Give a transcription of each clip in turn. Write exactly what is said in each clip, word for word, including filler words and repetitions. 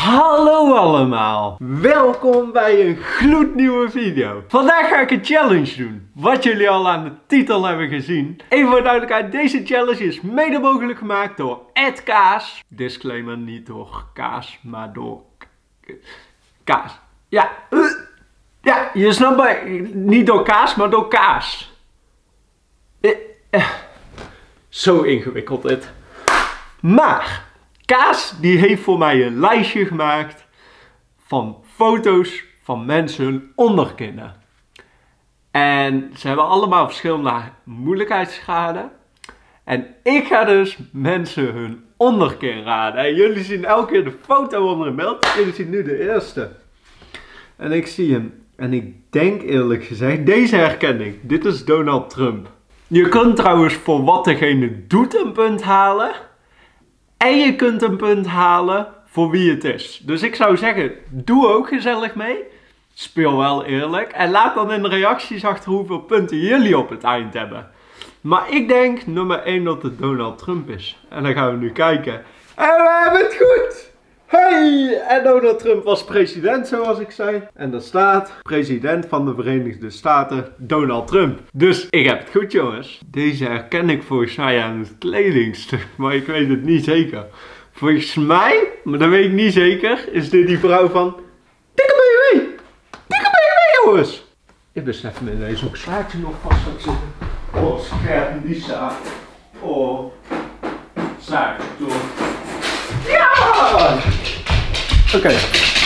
Hallo allemaal, welkom bij een gloednieuwe video. Vandaag ga ik een challenge doen, wat jullie al aan de titel hebben gezien. Even voor duidelijkheid, deze challenge is mede mogelijk gemaakt door Ed Kaas. Disclaimer, niet door Kaas, maar door Kaas. Ja, ja, je snapt mij, niet door Kaas, maar door Kaas. Zo ingewikkeld dit. Maar Kaas die heeft voor mij een lijstje gemaakt van foto's van mensen hun onderkinnen. En ze hebben allemaal verschillende moeilijkheidsgraden. En ik ga dus mensen hun onderkin raden. En jullie zien elke keer de foto onder een beeld. Jullie zien nu de eerste. En ik zie hem. En ik denk eerlijk gezegd, deze herken ik. Dit is Donald Trump. Je kunt trouwens voor wat degene doet een punt halen. En je kunt een punt halen voor wie het is. Dus ik zou zeggen, doe ook gezellig mee. Speel wel eerlijk. En laat dan in de reacties achter hoeveel punten jullie op het eind hebben. Maar ik denk nummer één dat het Donald Trump is. En dan gaan we nu kijken. En we hebben het goed! Hey! En Donald Trump was president, zoals ik zei. En daar staat president van de Verenigde Staten, Donald Trump. Dus ik heb het goed, jongens. Deze herken ik volgens mij aan het kledingstuk, maar ik weet het niet zeker. Volgens mij, maar dat weet ik niet zeker, is dit die vrouw van Dikke B M W. Dikke B M W, jongens. Ik besef me ineens ook slaatje nog vast gaat zitten. Oh, scherp die zaak. Oh, zaak door. Ja! Oké. Okay.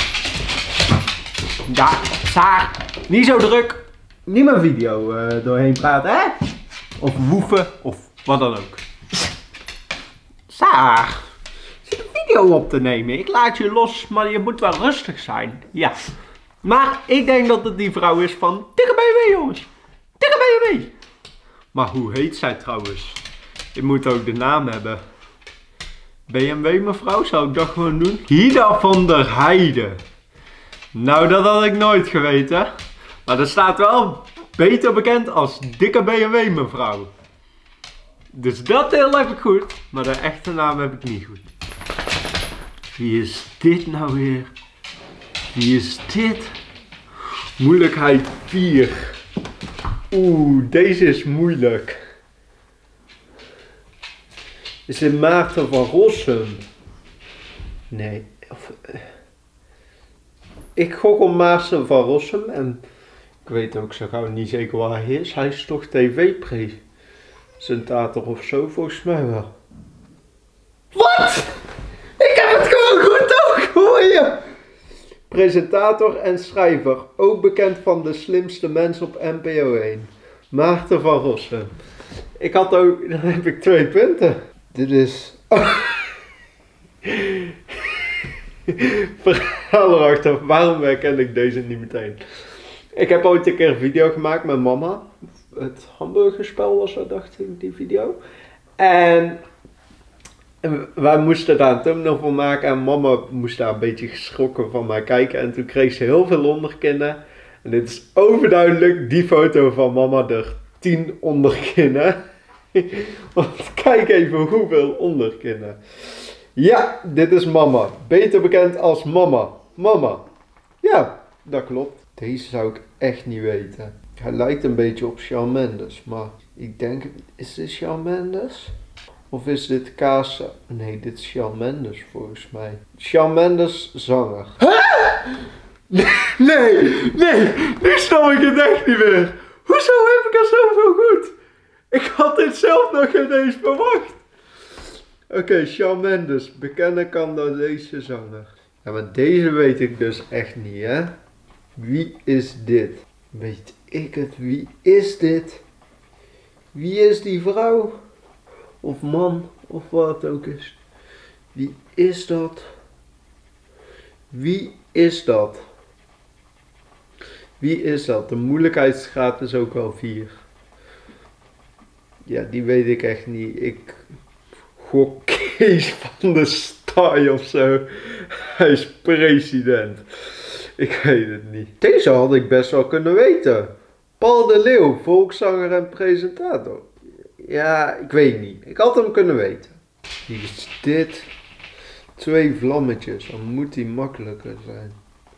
Ja, Saar. Niet zo druk. Niet mijn video uh, doorheen praten, hè? Of woeven, of wat dan ook. Saar. Zit een video op te nemen. Ik laat je los, maar je moet wel rustig zijn. Ja. Maar ik denk dat het die vrouw is van Dikke B M W, jongens. Dikke B M W. Maar hoe heet zij trouwens? Ik moet ook de naam hebben. B M W mevrouw, zou ik dat gewoon doen? Hida van der Heijden. Nou, dat had ik nooit geweten. Maar er staat wel beter bekend als Dikke B M W mevrouw. Dus dat deel heb ik goed. Maar de echte naam heb ik niet goed. Wie is dit nou weer? Wie is dit? Moeilijkheid vier. Oeh, deze is moeilijk. Is dit Maarten van Rossum? Nee. Of, uh, ik gok op Maarten van Rossum en ik weet ook zo gauw niet zeker waar hij is. Hij is toch tv-presentator of zo, volgens mij wel. Wat? Ik heb het gewoon goed ook, hoor je? Presentator en schrijver, ook bekend van De Slimste Mens op N P O één. Maarten van Rossum. Ik had ook, dan heb ik twee punten. Dit is... Oh. Verhaal erachter, waarom herken ik deze niet meteen? Ik heb ooit een keer een video gemaakt met mama. Het hamburgerspel was dat, dacht ik, die video. En wij moesten daar een thumbnail voor maken en mama moest daar een beetje geschrokken van mij kijken. En toen kreeg ze heel veel onderkinnen. En dit is overduidelijk die foto van mama, er tien onderkinnen. Want kijk even hoeveel onderkinnen. Ja, dit is mama. Beter bekend als mama. Mama. Ja, dat klopt. Deze zou ik echt niet weten. Hij lijkt een beetje op Shawn Mendes. Maar ik denk, is dit Shawn Mendes? Of is dit Kaas? Nee, dit is Shawn Mendes volgens mij. Shawn Mendes, zanger. Huh? Nee, nee, nu snap ik het echt niet meer. Hoezo heb ik er zoveel goed? Ik had dit zelf nog geen eens verwacht. Oké, okay, Shawn Mendes, bekende Canadese zanger. Ja, maar deze weet ik dus echt niet, hè. Wie is dit? Weet ik het? Wie is dit? Wie is die vrouw? Of man, of wat het ook is. Wie is dat? Wie is dat? Wie is dat? De moeilijkheidsgraad is ook wel vier. Ja, die weet ik echt niet. Ik gok Kees van der Staaij of zo. Hij is president. Ik weet het niet. Deze had ik best wel kunnen weten. Paul de Leeuw, volkszanger en presentator. Ja, ik weet niet. Ik had hem kunnen weten. Wie is dit? Twee vlammetjes, dan moet die makkelijker zijn.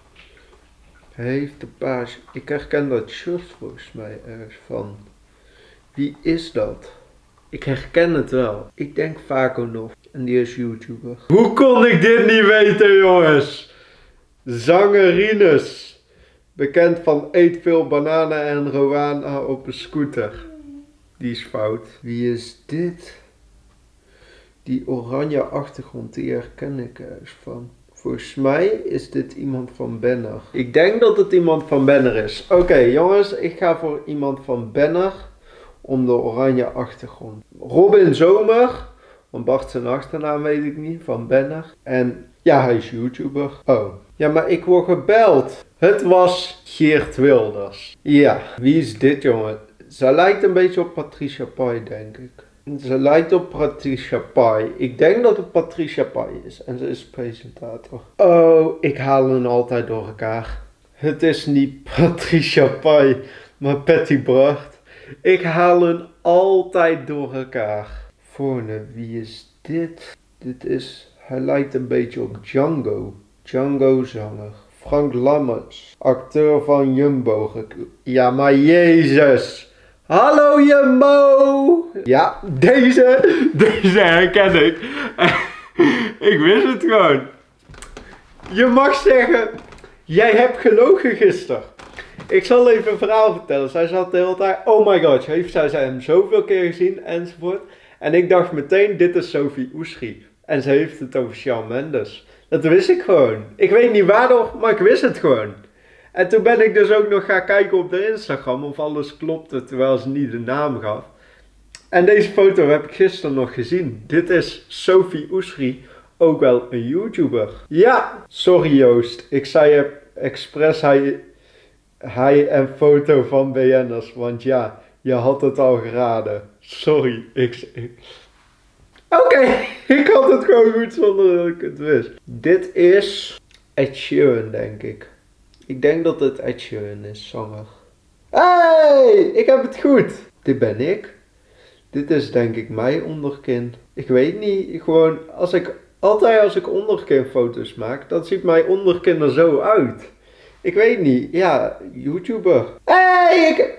Hij heeft de paars. Ik herken dat shirt volgens mij ergens van. Wie is dat? Ik herken het wel. Ik denk Vakonov. En die is YouTuber. Hoe kon ik dit niet weten, jongens? Zangerines. Bekend van eet veel bananen en Rowana op een scooter. Die is fout. Wie is dit? Die oranje achtergrond, die herken ik ergens van. Volgens mij is dit iemand van Benner. Ik denk dat het iemand van Benner is. Oké, okay, jongens, ik ga voor iemand van Benner. Om de oranje achtergrond. Robin Zomer. Want Bart zijn achternaam weet ik niet. Van Benner. En ja, hij is YouTuber. Oh. Ja, maar ik word gebeld. Het was Geert Wilders. Ja, wie is dit, jongen? Ze lijkt een beetje op Patricia Pai, denk ik. Ze lijkt op Patricia Pai. Ik denk dat het Patricia Pai is. En ze is presentator. Oh, ik haal hen altijd door elkaar. Het is niet Patricia Pai, maar Patty Bart. Ik haal hen altijd door elkaar. Volgende, wie is dit? Dit is, hij lijkt een beetje op Django. Django zanger. Frank Lammers, acteur van Jumbo. Ja, maar Jezus. Hallo Jumbo! Ja, deze, deze herken ik. Ik wist het gewoon. Je mag zeggen, jij hebt gelogen gisteren. Ik zal even een verhaal vertellen. Zij zat de hele tijd, oh my god, heeft zij hem zoveel keer gezien enzovoort. En ik dacht meteen, dit is Sophie Oeschri. En ze heeft het over Shawn Mendes. Dat wist ik gewoon. Ik weet niet waardoor, maar ik wist het gewoon. En toen ben ik dus ook nog gaan kijken op de Instagram of alles klopte terwijl ze niet de naam gaf. En deze foto heb ik gisteren nog gezien. Dit is Sophie Oeschri, ook wel een YouTuber. Ja, sorry Joost. Ik zei expres hij, hij en foto van B N'ers, want ja, je had het al geraden. Sorry, ik... ik... Oké, okay, ik had het gewoon goed zonder dat ik het wist. Dit is Ed Sheeran, denk ik. Ik denk dat het Ed Sheeran is, zanger. Hey, ik heb het goed. Dit ben ik. Dit is denk ik mijn onderkin. Ik weet niet, gewoon als ik, altijd als ik onderkinfoto's maak, dan ziet mijn onderkin er zo uit. Ik weet niet, ja, YouTuber. Hey, ik...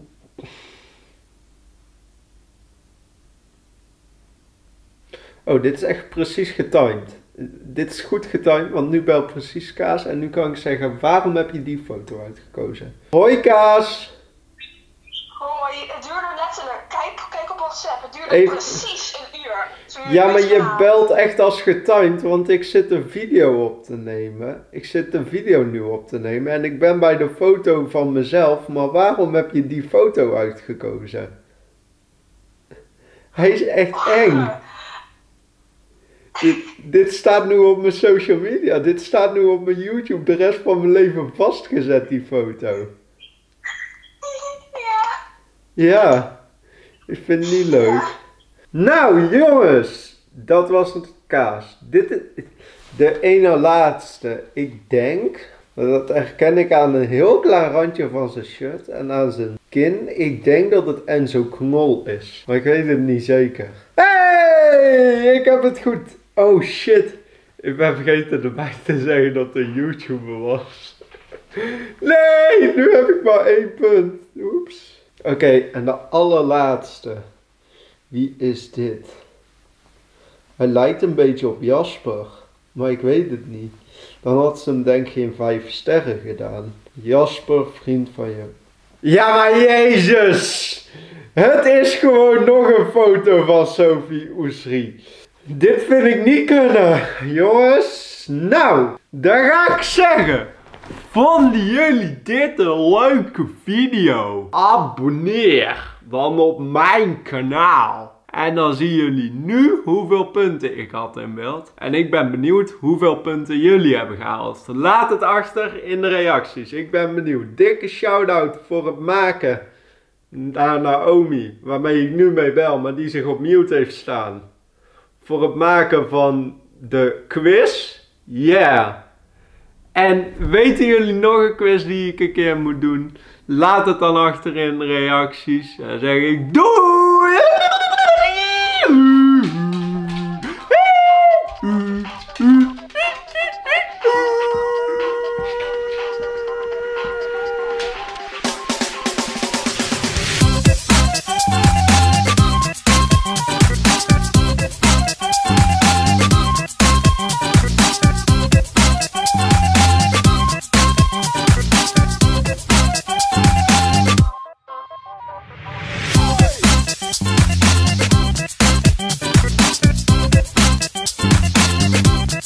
Oh, dit is echt precies getimed. Dit is goed getimed, want nu belt precies Kaas en nu kan ik zeggen, waarom heb je die foto uitgekozen? Hoi Kaas! Hoi, het duurde letterlijk, kijk, kijk op WhatsApp, het duurde Even... precies een uur. Ja, maar je belt echt als getimed, want ik zit een video op te nemen. Ik zit een video nu op te nemen en ik ben bij de foto van mezelf, maar waarom heb je die foto uitgekozen? Hij is echt eng. Dit, dit staat nu op mijn social media, dit staat nu op mijn YouTube, de rest van mijn leven vastgezet, die foto. Ja. Ja, ik vind het niet leuk. Ja. Nou jongens, dat was het Kaas. Dit is de ene laatste. Ik denk, dat herken ik aan een heel klein randje van zijn shirt en aan zijn kin. Ik denk dat het Enzo Knol is, maar ik weet het niet zeker. Hey, ik heb het goed. Oh shit, ik ben vergeten erbij te zeggen dat het een YouTuber was. Nee, nu heb ik maar één punt. Oeps. Oké, okay, en de allerlaatste. Wie is dit? Hij lijkt een beetje op Jasper, maar ik weet het niet. Dan had ze hem denk ik geen vijf sterren gedaan. Jasper, vriend van je. Ja, maar Jezus! Het is gewoon nog een foto van Sophie Oeschri. Dit vind ik niet kunnen, jongens. Nou, dan ga ik zeggen. Vonden jullie dit een leuke video? Abonneer dan op mijn kanaal. En dan zien jullie nu hoeveel punten ik had in beeld. En ik ben benieuwd hoeveel punten jullie hebben gehaald. Laat het achter in de reacties. Ik ben benieuwd. Dikke shout-out voor het maken naar Naomi. Waarmee ik nu mee bel, maar die zich op mute heeft staan. Voor het maken van de quiz. Yeah. En weten jullie nog een quiz die ik een keer moet doen? Laat het dan achter in de reacties. Dan zeg ik doei!